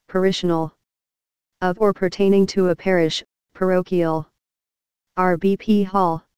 parishional. Of or pertaining to a parish, parochial. RBP Hall.